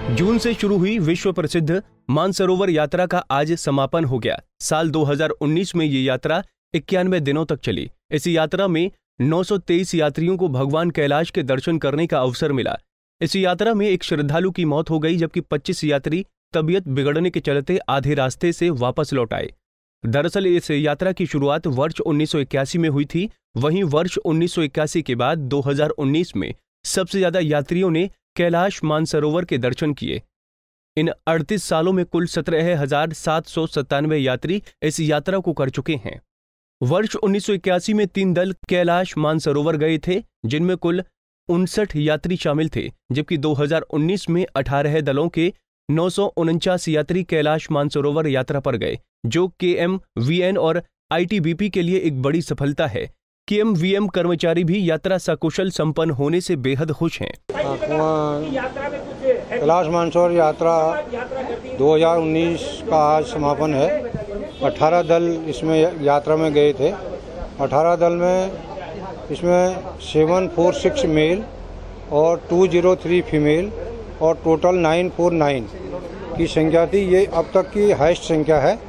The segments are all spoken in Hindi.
जून से शुरू हुई विश्व प्रसिद्ध मानसरोवर यात्रा का आज समापन हो गया। साल 2019 में ये यात्रा 91 दिनों तक चली। इस यात्रा में 923 यात्रियों को भगवान कैलाश के दर्शन करने का अवसर मिला। इस यात्रा में एक श्रद्धालु की मौत हो गई, जबकि 25 यात्री तबीयत बिगड़ने के चलते आधे रास्ते से वापस लौट आए। दरअसल इस यात्रा की शुरुआत वर्ष 1981 में हुई थी। वहीं वर्ष 1981 के बाद 2019 में सबसे ज्यादा यात्रियों ने कैलाश मानसरोवर के दर्शन किए। इन 38 सालों में कुल 17,797 यात्री इस यात्रा को कर चुके हैं। वर्ष 1981 में 3 दल कैलाश मानसरोवर गए थे, जिनमें कुल 59 यात्री शामिल थे, जबकि 2019 में 18 दलों के 949 यात्री कैलाश मानसरोवर यात्रा पर गए, जो KMVN और ITBP के लिए एक बड़ी सफलता है। KMVM कर्मचारी भी यात्रा सकुशल संपन्न होने से बेहद खुश हैं। कैलाश मानसरोवर यात्रा 2019 का आज समापन है। 18 दल इसमें यात्रा में गए थे। 18 दल में इसमें 746 मेल और 203 फीमेल और टोटल 949 की संख्या थी। ये अब तक की हाईएस्ट संख्या है।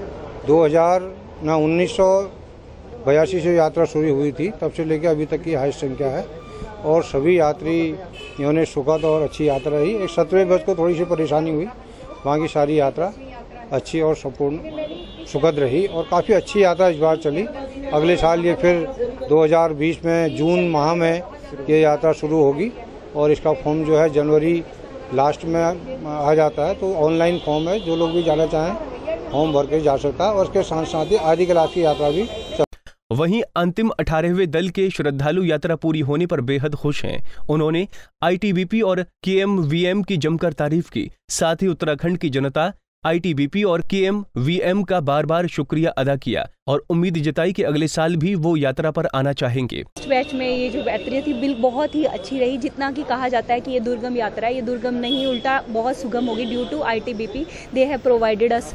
1982 से यात्रा शुरू हुई थी, तब से लेकर अभी तक की हाईएस्ट संख्या है। और सभी यात्रियों ने सुखद और अच्छी यात्रा रही। एक 17वें बस को थोड़ी सी परेशानी हुई, बाकी सारी यात्रा अच्छी और संपूर्ण सुखद रही और काफ़ी अच्छी यात्रा इस बार चली। अगले साल ये फिर 2020 में जून माह में ये यात्रा शुरू होगी और इसका फॉर्म जो है जनवरी लास्ट में आ जाता है। तो ऑनलाइन फॉर्म है, जो लोग भी जाना चाहें फॉर्म भर के जा सकता है। और उसके साथ साथ ही आदि कैलाश की यात्रा भी। वहीं अंतिम 18वें दल के श्रद्धालु यात्रा पूरी होने पर बेहद खुश हैं। उन्होंने ITBP और KMVM की जमकर तारीफ की। साथ ही उत्तराखंड की जनता ITBP और KMVM का बार बार शुक्रिया अदा किया और उम्मीद जताई कि अगले साल भी वो यात्रा पर आना चाहेंगे। बैच में ये जो यात्रा थी बिल बहुत ही अच्छी रही। जितना कि कहा जाता है कि ये दुर्गम यात्रा है, ये दुर्गम नहीं, उल्टा बहुत सुगम होगी। Due to ITBP they have provided us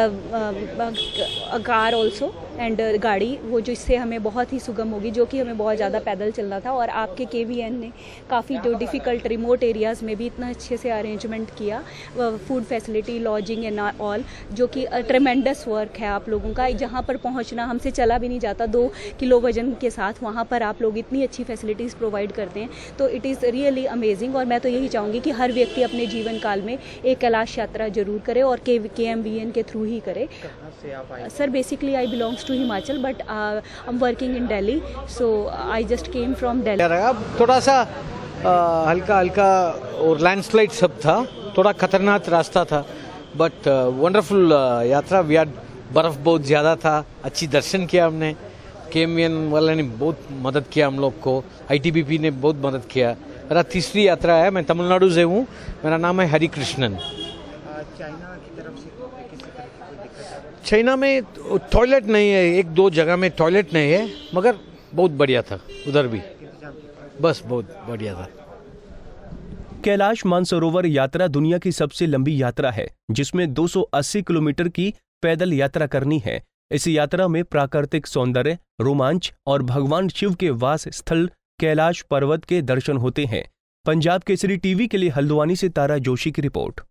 car also and गाड़ी, वो जो इससे हमें बहुत ही सुगम होगी, जो कि हमें बहुत ज़्यादा पैदल चलना था। और आपके KVN ने काफ़ी जो डिफ़िकल्ट रिमोट एरियाज़ में भी इतना अच्छे से अरेंजमेंट किया, food facility, lodging and all, जो कि ट्रेमेंडस वर्क है आप लोगों का। जहाँ पर पहुँचना हमसे चला भी नहीं जाता 2 किलो वजन के साथ, वहाँ पर आप लोग इतनी अच्छी फैसिलिटीज़ प्रोवाइड करते हैं, तो इट इज़ रियली अमेजिंग। और मैं तो यही चाहूँगी कि हर व्यक्ति अपने जीवन काल में एक कैलाश यात्रा जरूर करे और KMVN के थ्रू ही करे। Sir basically I belongs to Himachal, but I am working in Delhi, so I just came from Delhi. थोड़ा सा हल्का हल्का और लैंडस्लाइड सब था, थोड़ा खतरनाक रास्ता था, बट वंडरफुल यात्रा। वी हैड बर्फ बहुत ज़्यादा था, अच्छी दर्शन किया हमने। KMVN वाले ने बहुत मदद किया हम लोग को, ITBP ने बहुत मदद किया। मेरा तीसरी यात्रा है, मैं तमिलनाडु से हूँ। मेरा नाम है हरि कृष्णन। चाइना में टॉयलेट नहीं है, 1-2 जगह में टॉयलेट नहीं है, मगर बहुत बढ़िया था उधर भी, बस बहुत बढ़िया था। कैलाश मानसरोवर यात्रा दुनिया की सबसे लंबी यात्रा है, जिसमें 280 किलोमीटर की पैदल यात्रा करनी है। इस यात्रा में प्राकृतिक सौंदर्य, रोमांच और भगवान शिव के वास स्थल कैलाश पर्वत के दर्शन होते हैं। पंजाब केसरी टीवी के लिए हल्द्वानी से तारा जोशी की रिपोर्ट।